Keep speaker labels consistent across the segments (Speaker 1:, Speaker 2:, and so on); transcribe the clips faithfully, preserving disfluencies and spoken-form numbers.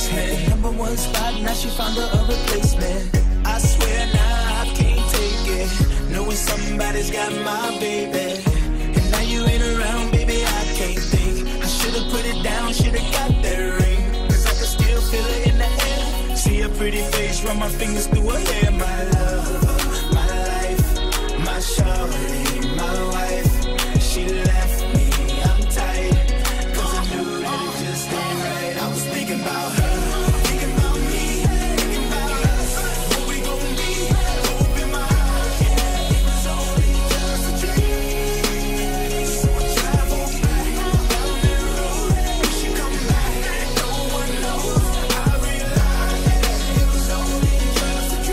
Speaker 1: basement. Number one spot, now she found her a replacement. I swear now I can't take it, knowing somebody's got my baby. And now you ain't around, baby, I can't think. I should've put it down, should've got that ring, cause I can still feel it in the air. See her pretty face, run my fingers through her hair. My love, my life, my shawty, my wife. She left me, I'm tight, cause I knew that it just ain't right. I was thinking about her, thinking about me, thinking about us, what we gon' be, hope in my heart. Yeah, it was only just a dream. So I travel back down that road, when she come back, no one knows. I realized that it was only just a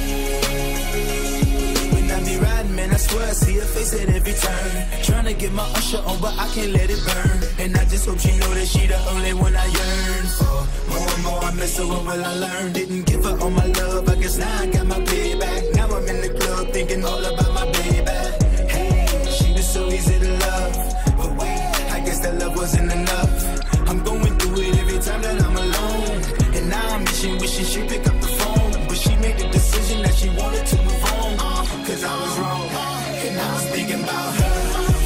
Speaker 1: dream. When I be riding, man, I swear I see her face at every turn. Trying to get my usher on, but I can't let it burn. And I just hope she know that she the only one I yearn for. More and more I miss her, what will I learn? Didn't give her all my love, I guess now I got my payback. Now I'm in the club thinking all about my baby. Hey, she was so easy to love, but wait, I guess that love wasn't enough. I'm going through it every time that I'm alone, and now I'm wishing, wishing she'd pick up the phone. But she made the decision that she wanted to move on, cause I was wrong, and I was thinking about her.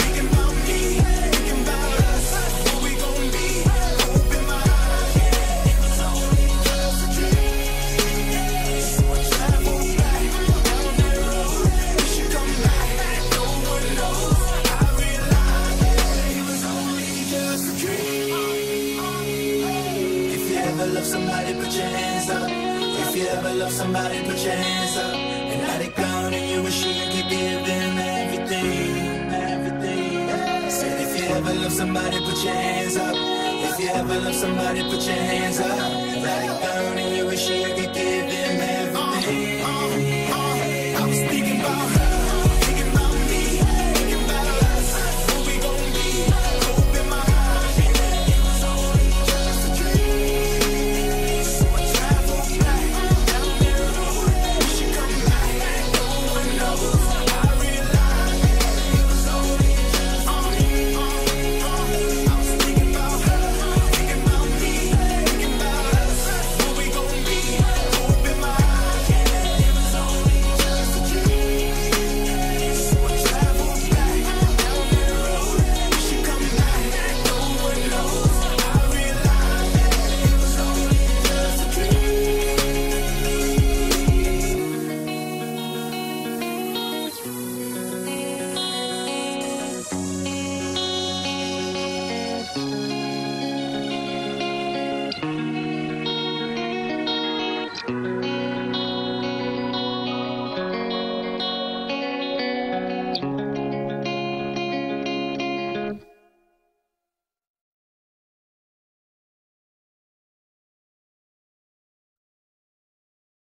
Speaker 1: Somebody put your hands up. If you ever love somebody, put your hands up. And now they gone and you wish you could give them everything, everything. Said if you ever love somebody, put your hands up. If you ever love somebody, put your hands